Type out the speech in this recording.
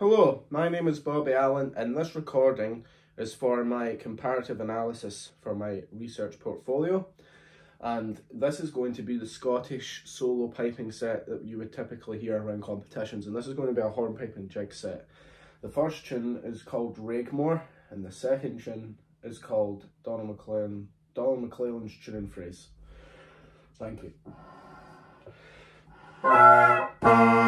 Hello, my name is Bobby Allen and this recording is for my comparative analysis for my research portfolio, and this is going to be the Scottish solo piping set that you would typically hear around competitions, and this is going to be a hornpipe and jig set. The first tune is called Raigmore and the second tune is called Donald McClelland's Tune and Phrase. Thank you.